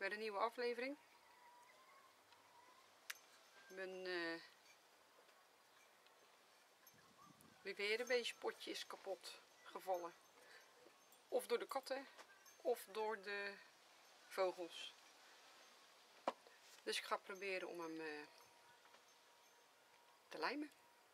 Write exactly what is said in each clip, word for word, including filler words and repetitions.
weer een nieuwe aflevering. Mijn uh, Riverenbeestpotje is kapot gevallen. Of door de katten, of door de vogels. Dus ik ga proberen om hem uh, te lijmen.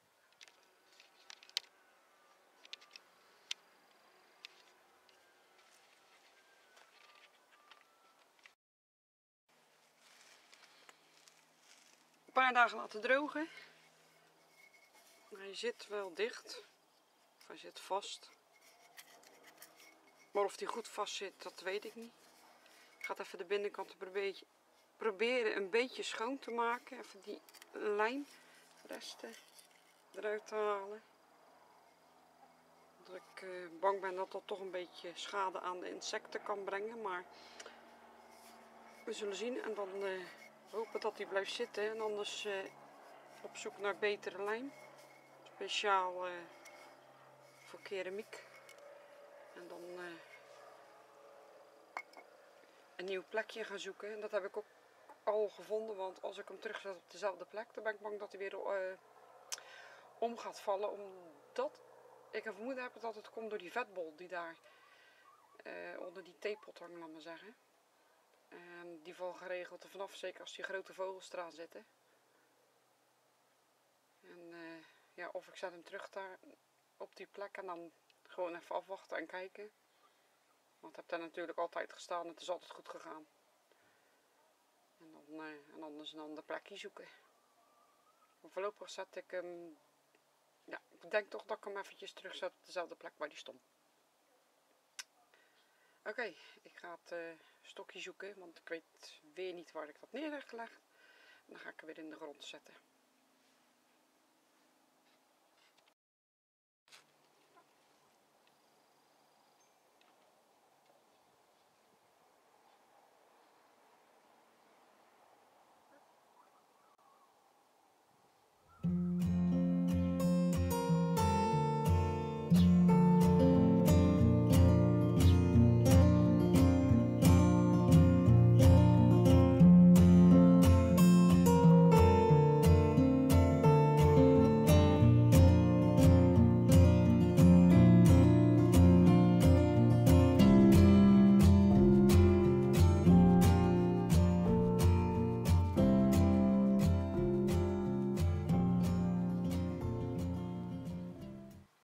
Een paar dagen laten drogen. Hij zit wel dicht. Of hij zit vast. Maar of hij goed vast zit, dat weet ik niet. Ik ga even de binnenkant proberen een beetje schoon te maken. Even die lijmresten eruit te halen. Dat ik uh, bang ben dat dat toch een beetje schade aan de insecten kan brengen. Maar we zullen zien. En dan uh, hopen dat hij blijft zitten. En anders uh, op zoek naar betere lijm. Speciaal uh, voor keramiek. En dan uh, een nieuw plekje gaan zoeken. En dat heb ik ook al gevonden. Want als ik hem terugzet op dezelfde plek, dan ben ik bang dat hij weer uh, om gaat vallen. Omdat ik een vermoeden heb dat het komt door die vetbol die daar uh, onder die theepot hangt, laat maar zeggen. En die valt geregeld er vanaf, zeker als die grote vogels eraan zitten. En uh, ja, of ik zet hem terug daar op die plek en dan gewoon even afwachten en kijken. Want het heeft daar natuurlijk altijd gestaan en het is altijd goed gegaan. En dan uh, en anders een ander plekje zoeken. Maar voorlopig zet ik hem. Ja, ik denk toch dat ik hem eventjes terugzet op dezelfde plek waar die stond. Oké, okay, ik ga het uh, stokje zoeken, want ik weet weer niet waar ik dat neer heb gelegd. En dan ga ik hem weer in de grond zetten.